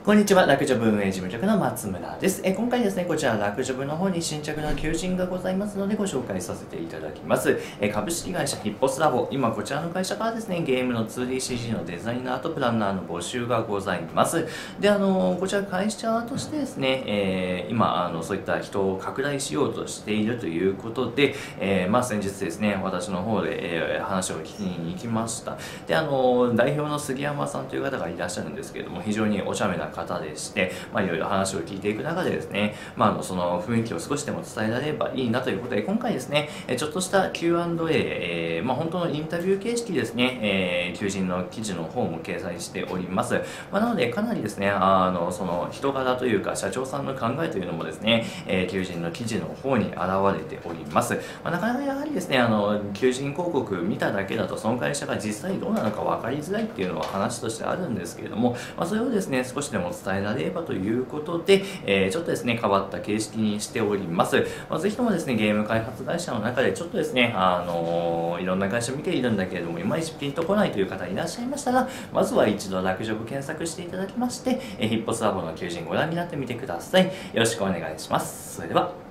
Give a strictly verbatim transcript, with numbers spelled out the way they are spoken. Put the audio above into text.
こんにちは、ラクジョブ運営事務局の松村です。え今回ですね、こちらラクジョブの方に新着の求人がございますのでご紹介させていただきます。え株式会社ヒッポスラボ、今こちらの会社からですね、ゲームの ツーディーシージー のデザイナーとプランナーの募集がございます。で、あのこちら会社としてですね、えー、今あのそういった人を拡大しようとしているということで、えー、まあ先日ですね、私の方で、えー、話を聞きに行きました。で、あの代表の杉山さんという方がいらっしゃるんですけれども、非常にお茶目な方でして、まあ、いろいろ話を聞いていく中でですね、まあ、あのその雰囲気を少しでも伝えられればいいなということで、今回ですね、ちょっとした キューアンドエー、えーまあ、本当のインタビュー形式ですね、えー、求人の記事の方も掲載しております。まあ、なので、かなりですね、あのその人柄というか、社長さんの考えというのもですね、えー、求人の記事の方に現れております。まあ、なかなかやはりですね、あの求人広告見ただけだと、その会社が実際どうなのか分かりづらいっていうのは話としてあるんですけれども、まあ、それをですね、少しでも伝えられればということで、えー、ちょっとですね、変わった形式にしております。まあ、ぜひともですね、ゲーム開発会社の中でちょっとですね、あのー、いろんな会社見ているんだけれども、いまいちピンとこないという方いらっしゃいましたら、まずは一度ラクジョブ検索していただきまして、えー、ヒッポスラボの求人ご覧になってみてください。よろしくお願いします。それでは。